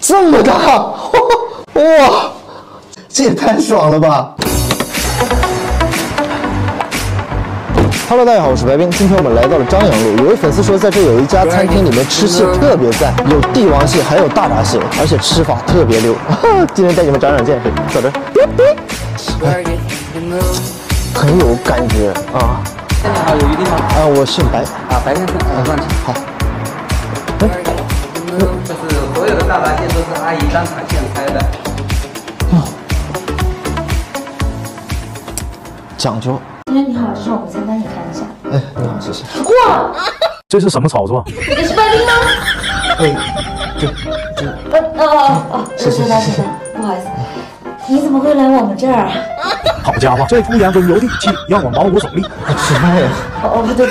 这么大，哇，这也太爽了吧！Hello， 大家好，我是白冰。今天我们来到了张阳路，有位粉丝说，在这有一家餐厅里面吃蟹特别赞，有帝王蟹，还有大闸蟹，而且吃法特别溜。今天带你们长长见识，走着，很有感觉啊。 你好，有预定吗？ 啊，我姓白啊，白先生，算起。 好。 就是所有的大闸蟹都是阿姨当场现拆的。 讲究。 先生你好，这是我们餐单，你看一下。 哎，你好，谢谢。 哇， 这是什么操作？ 你是白冰吗？ 哎， 是的，不好意思，你怎么会来我们这儿？ 好家伙，这敷衍温柔的语气让我毛骨悚然。 什么呀？ 哦，对。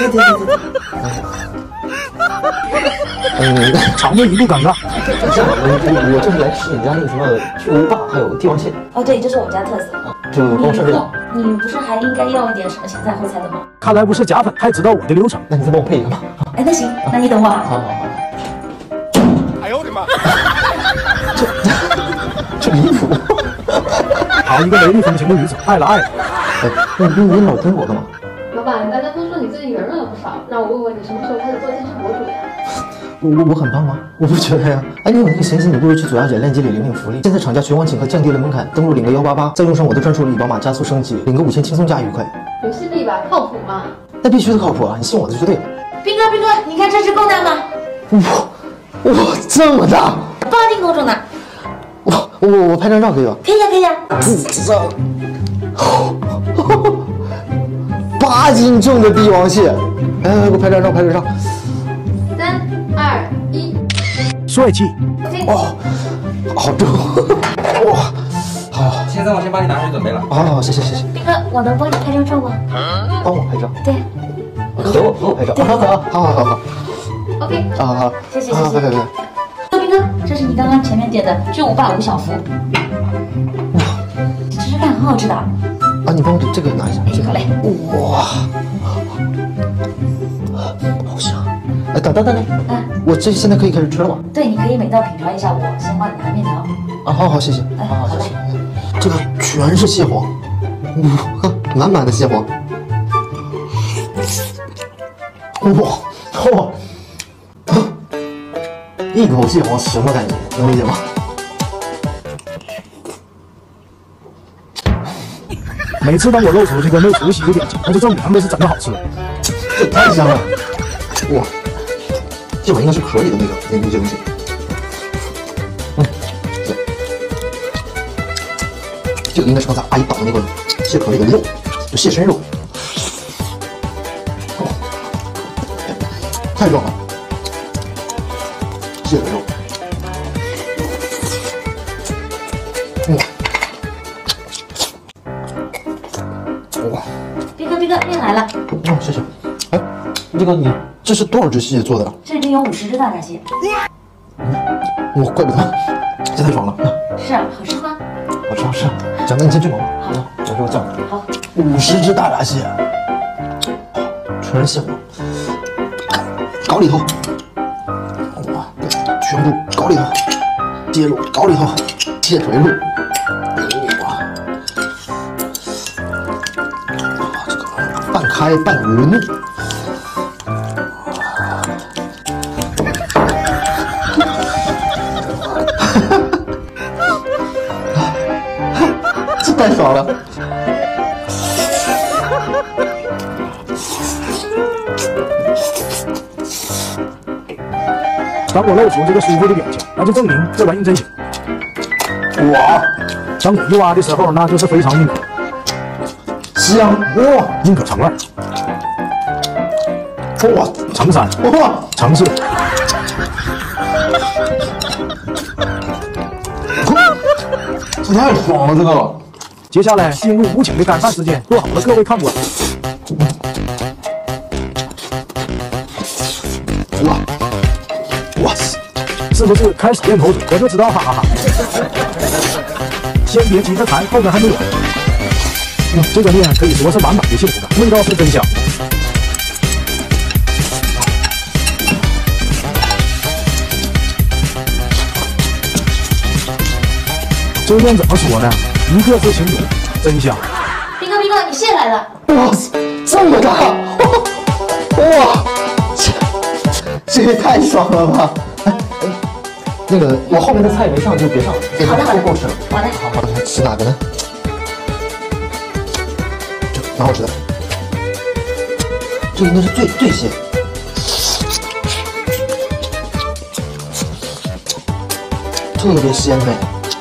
场面一度尴尬。 我这是来吃你家那个什么巨无霸，还有帝王蟹。 哦，对，这是我们家特色。 就帮我上这个。 你不是还应该要一点什么前菜后菜的吗？ 看来不是假粉，还知道我的流程。 那你再帮我配一个吧。 哎，那行，那你等会儿啊。 好。哎呦我的妈！这离谱。 好一个雷厉风行的女子，爱了。 你老跟我干嘛？ 老板，大家都说你最近圆润了不少，让我问问你什么时候开始做健身博主呀？ 我很棒吗？我不觉得呀。哎，你有那个闲心，你不如去左下角链接里领领福利。现在厂家全网请客降低了门槛，登录领个188，再用上我的专属礼宝码加速升级，领个5000轻松加愉快。 有戏币吧，靠谱吗？ 那必须的靠谱啊！你信我的就对了。 斌哥，你看这只够大吗？ 哇，这么大 8斤多重呢。 我拍张照可以吧？ 可以呀。 8斤重的帝王蟹，来，给我拍张照。 3、2、1， 帅气。 哦，好重，哇，好。 先生，我先帮你拿水准备了。 哦，谢谢。 斌哥，我能帮你拍张照吗？ 帮我拍照？ 对。 和我拍照。好。 OK。 好。 谢谢。 对。 斌哥，这是你刚刚前面点的巨无霸吴小福。哇，吃吃看，很好吃的。 啊，你帮我这个拿一下。 好嘞。 哇，好香！哎，等，我这现在可以开始吃了吗？ 对，你可以每道品尝一下，我先帮你拿面条。 啊，好，谢谢。好，谢谢。这个全是蟹黄，满的蟹黄。哇，一口蟹黄什么感觉？能理解吗？ 每次当我露出这个没出息的表情，那就证明他们是真的好吃。 这太香了！哇，这玩意应该是壳里的那些东西。对，这个应该是刚才阿姨绑的那个蟹壳那个肉，就蟹身肉。太爽了！蟹的肉。哇！ 斌哥，面来了。 哦，谢谢。哎，这是多少只蟹做的？ 这里有50只大闸蟹。 哇，怪不得，这太爽了。 是啊，好吃吗？ 好吃。讲哥，你先去忙吧。好，我这个酱。 好。 50只大闸蟹，全是蟹黄，搞里头。哇，全部搞里头，蟹肉搞里头，蟹腿肉。半开半匀，这太爽了！ 当我露出这个舒服的表情，那就证明这玩意真行。 哇， 当你一挖的时候，那就是非常硬。 香哇， 硬可成2， 哇， 乘3， 哇， 乘4， 这太爽了，这个。 接下来进入无情的干饭时间，做好了各位看官。 哇塞， 是不是开始练口水？我就知道，哈哈哈。先别急着馋，后面还没有。这个面可以说是满满的幸福感，味道是真香。 这边怎么说呢？一个字形容，真香。 斌哥，你蟹来了。 哇塞，这么大！哇，这也太爽了吧！那个我后面的菜没上就别上了， 好的， 够吃了。 好的， 好的，吃哪个呢？这蛮好吃的，这应该是最鲜。特别鲜美，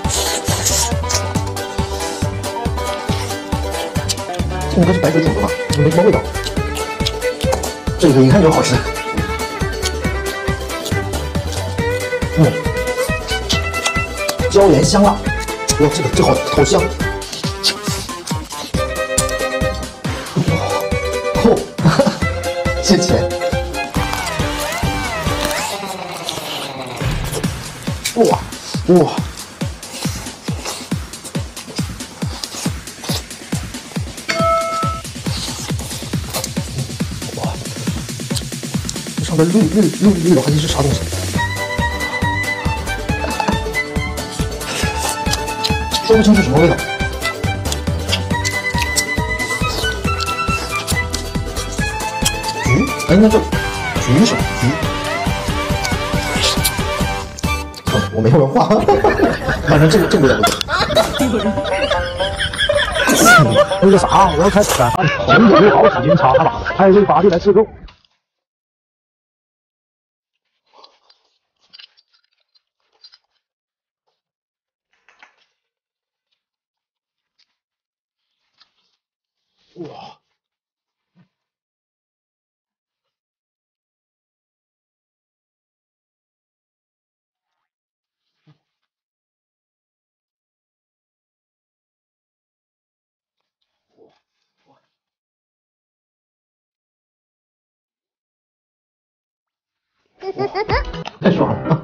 这应该是白水煮的吧？没什么味道。这个一看就好吃。椒盐香辣，哇，这好香。哦，谢谢。哇。哇！这上面绿的话，这是啥东西？说不清是什么味道。橘？哎，那叫橘什么？橘？我没有文化，反正这个味道不对。 那个啥，我要开始了。红酒好，几斤茶吧，开胃拔地来自购。哇！太爽了！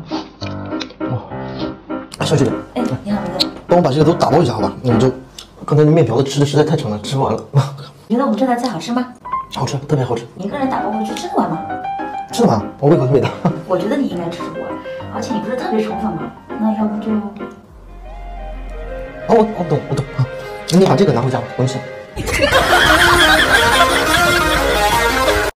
哇，小姐姐， 哎，你好，斌哥， 帮我把这个都打包一下，好吧？我们就刚才那面条子吃的实在太撑了，吃不完了。 你觉得我们这道菜好吃吗？ 好吃，特别好吃。 你一个人打包回去吃得完吗？ 吃得完，我胃口特别大。 我觉得你应该吃得完，而且你不是特别宠粉吗？那要不就…… 哦，我懂啊。那你把这个拿回家吧，不用吃。